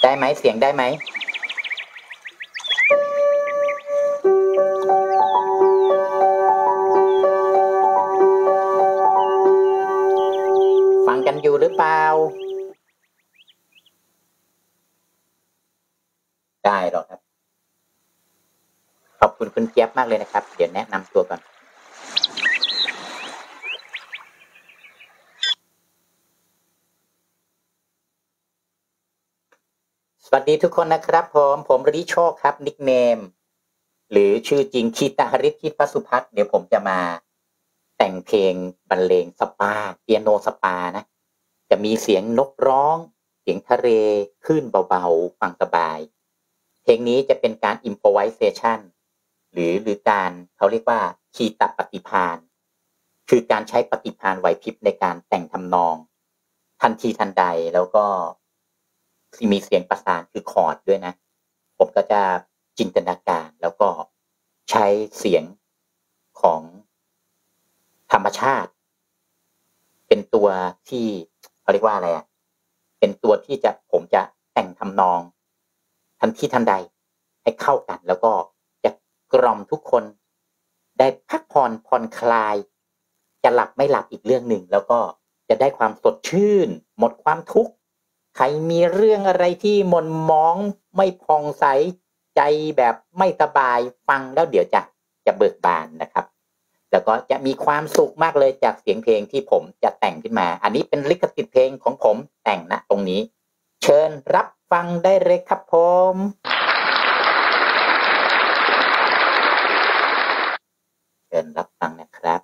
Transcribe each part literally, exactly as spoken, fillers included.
ได้ไหมเสียงได้ไหมฟังกันอยู่หรือเปล่าได้หรอกครับขอบคุณคุณเจี๊ยบมากเลยนะครับเดี๋ยวแนะนำตัวก่อนสวัสดีทุกคนนะครับผมผมฤทธิโชคครับนิคเนมหรือชื่อจริงคีตาหฤทธิ์คิดประสุพัฒน์เดี๋ยวผมจะมาแต่งเพลงบรรเลงสปาเปียโนสปานะจะมีเสียงนกร้องเสียงทะเลคลื่นเบาๆฟังสบายเพลงนี้จะเป็นการ improvisation หรือหรือการเขาเรียกว่าคีตปฏิภาณคือการใช้ปฏิภาณไหวพริบในการแต่งทำนองทันทีทันใดแล้วก็มีเสียงประสานคือคอร์ดด้วยนะผมก็จะจินตนาการแล้วก็ใช้เสียงของธรรมชาติเป็นตัวที่เขาเรียกว่าอะไรอ่ะเป็นตัวที่จะผมจะแต่งทำนองทันทีทันใดให้เข้ากันแล้วก็จะกล่อมทุกคนได้พักผ่อนผ่อนคลายจะหลับไม่หลับอีกเรื่องหนึ่งแล้วก็จะได้ความสดชื่นหมดความทุกข์ใครมีเรื่องอะไรที่หม่นหมองไม่ผ่องใสใจแบบไม่สบายฟังแล้วเดี๋ยวจะจะเบิกบานนะครับแล้วก็จะมีความสุขมากเลยจากเสียงเพลงที่ผมจะแต่งขึ้นมาอันนี้เป็นลิขสิทธิ์เพลงของผมแต่งนะตรงนี้เชิญรับฟังได้เลยครับผมเชิญรับฟังนะครับ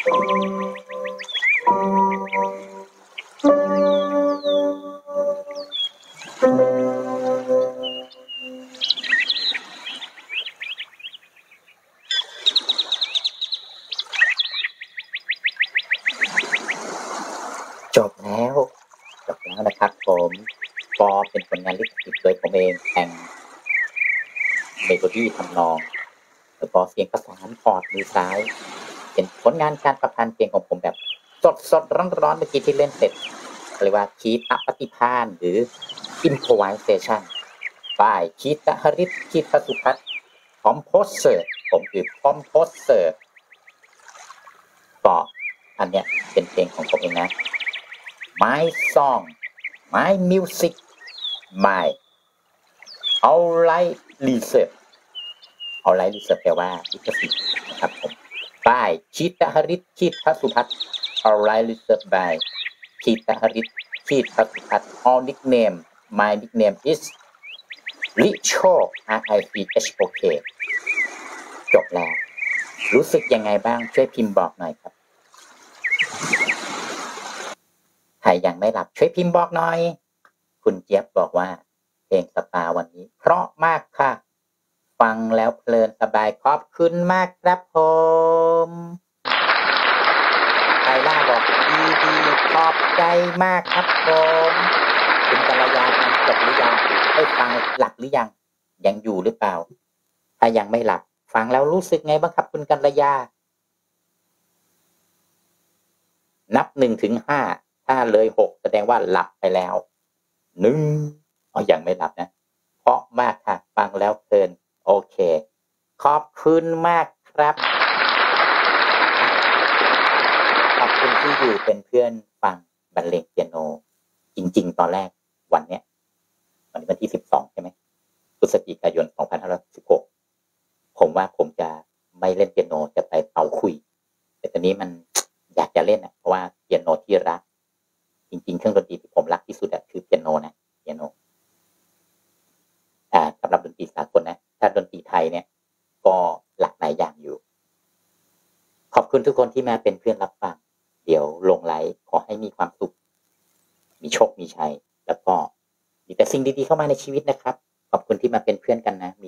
จบแล้วจบแล้วนะครับผมก็เป็นผลงานลิขสิทธิ์โดยผมเองแต่งเมโลดี้ทำนองแล้วก็เสียงประสานคอร์ดมือซ้ายเป็นผลงานการประพันธ์เพลงของผมแบบสดสดร้อนร้อนๆเมื่อกี้ที่เล่นเสร็จเรียกว่าคีตปฏิภาณหรือ improvisation ฝ่ายคีตหฤทธิ์คีตสุพัฒน์ composer ผมคือ composer ก็อันเนี้ยเป็นเพลงของผมเองนะ my song my music my alright reserve alright reserve แปลว่าลิขสิทธิ์นะครับผม by คีตหฤทธิ์คีตสุพัฒน์ alright reserve by คีตหฤทธิ์คีตสุพัฒน์ all nickname my nickname is Richo R I C H O K จบแล้วรู้สึกยังไงบ้างช่วยพิมพ์บอกหน่อยครับใครยังไม่หลับช่วยพิมพ์บอกหน่อยคุณเจี๊ยบบอกว่าเพลงสปาวันนี้เพราะมากค่ะฟังแล้วเพลินสบายขอบคุณมากครับผมไทล่าบอกดีดีขอบใจมากครับผมคุณกัลยาฟังจบหรือยังให้ฟังหลับหรือยังยังอยู่หรือเปล่าถ้ายังไม่หลับฟังแล้วรู้สึกไงบ้างครับคุณกัลยานับหนึ่งถึงห้าถ้าเลยหกแสดงว่าหลับไปแล้วหนึ่งอ๋อยังไม่หลับนะเพราะมากค่ะฟังแล้วเพลินโอเคขอบคุณมากครับขอบคุณที่อยู่เป็นเพื่อนฟังบรรเลงเปียโนจริงๆตอนแรกวันเนี้ยวันนี้วันที่สิบสองใช่ไหมพฤศจิกายนสองพันห้าร้อยสิบหกผมว่าผมจะไม่เล่นเปียโนจะไปเป่าขลุ่ยแต่ตอนนี้มันอยากจะเล่นอ่ะเพราะว่าเปียโนที่รักจริงๆเครื่องดนตรีที่ผมรักที่สุดอ่ะคือเปียโนนะเปียโนอ่าสำหรับดนตรีสากลนะถ้าดนตรีไทยเนี่ยก็หลากหลายอย่างอยู่ขอบคุณทุกคนที่มาเป็นเพื่อนรับฟังเดี๋ยวลงไลฟ์ขอให้มีความสุขมีโชคมีชัยแล้วก็มีแต่สิ่งดีๆเข้ามาในชีวิตนะครับขอบคุณที่มาเป็นเพื่อนกันนะ